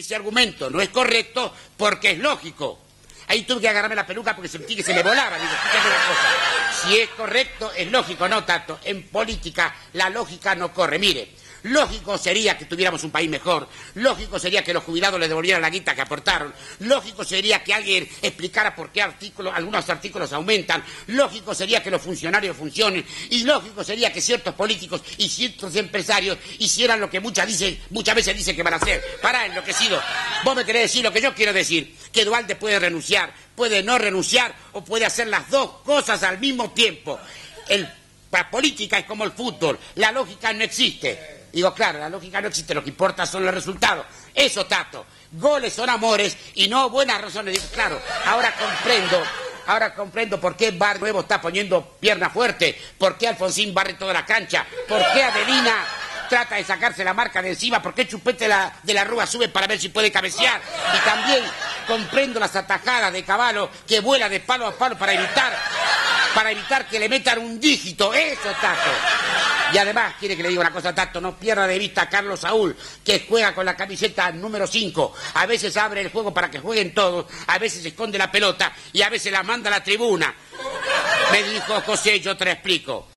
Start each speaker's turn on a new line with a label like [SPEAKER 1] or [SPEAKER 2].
[SPEAKER 1] ese argumento no es correcto porque es lógico. Ahí tuve que agarrarme la peluca porque sentí que se me volaba. Digo, fíjate una cosa. Si es correcto, es lógico, no tanto. En política la lógica no corre. Mire, lógico sería que tuviéramos un país mejor. Lógico sería que los jubilados le devolvieran la guita que aportaron. Lógico sería que alguien explicara por qué algunos artículos aumentan. Lógico sería que los funcionarios funcionen. Y lógico sería que ciertos políticos y ciertos empresarios hicieran lo que muchas veces dicen que van a hacer. Pará, enloquecido. Vos me querés decir lo que yo quiero decir. Que Duhalde puede renunciar, puede no renunciar o puede hacer las dos cosas al mismo tiempo. La política es como el fútbol. La lógica no existe. Digo, claro, la lógica no existe, lo que importa son los resultados. Eso, Tato. Goles son amores y no buenas razones. Digo, claro, ahora comprendo por qué Bar Nuevo está poniendo pierna fuerte, por qué Alfonsín barre toda la cancha, por qué Adelina trata de sacarse la marca de encima, por qué Chupete de la Rúa sube para ver si puede cabecear. Y también comprendo las atajadas de Cavallo que vuela de palo a palo para evitar que le metan un dígito. Eso, Tato. Y además, quiere que le diga una cosa, Tato, no pierda de vista a Carlos Saúl, que juega con la camiseta número 5. A veces abre el juego para que jueguen todos, a veces esconde la pelota y a veces la manda a la tribuna. Me dijo José, yo te lo explico.